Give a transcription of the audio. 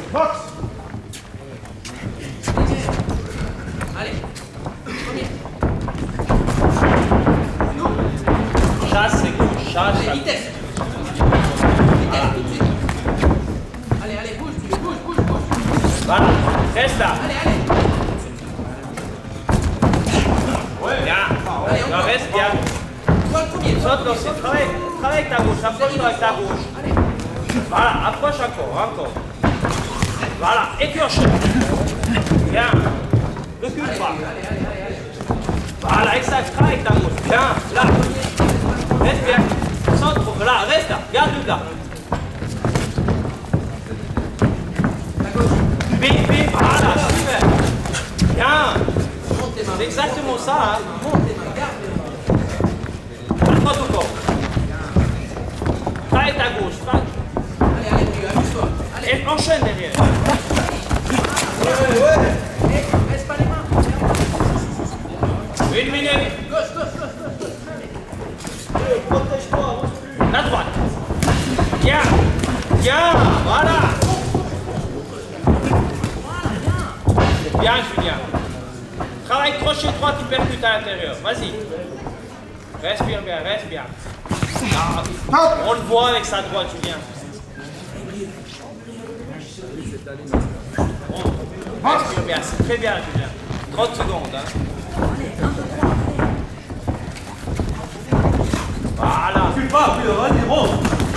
Box. Allez, premier. Chasse, c'est gauche. Chasse. Allez, vitesse. Vitesse, tout de suite. Allez, allez, bouge, bouge. Voilà, reste là. Allez, allez. Bien. Allez, Non, encore. reste bien. Toi le premier. Saute dans ses travaille avec ta gauche, approche-toi avec ta gauche. Allez. Voilà, approche encore. Voilà, et tu enchaînes. Bien. Recule pas. Allez. Voilà, exact, travaille avec ta gauche. Bien, là. Reste bien. Centre, là, reste là. Garde là. La gauche. Bim, voilà, super. Bien. Monte tes mains. C'est exactement ça, hein. Monte tes mains, garde les mains. Approche ton corps. Travaille ta gauche, travaille. Allez, amuse-toi. Allez. Et enchaîne derrière. Eh, laisse pas les mains. 1 minute. Gauche. Protège-toi, avance plus. La droite. Bien, voilà. Bien, Julien. Travaille crochet droit, tu percutes à l'intérieur. Vas-y. Respire bien. Ah, on le voit avec sa droite, Julien. Bon, respire bien, c'est très bien, Julien. 30 secondes. Hein. Voilà. Plus pas, plus, vas-y, monte.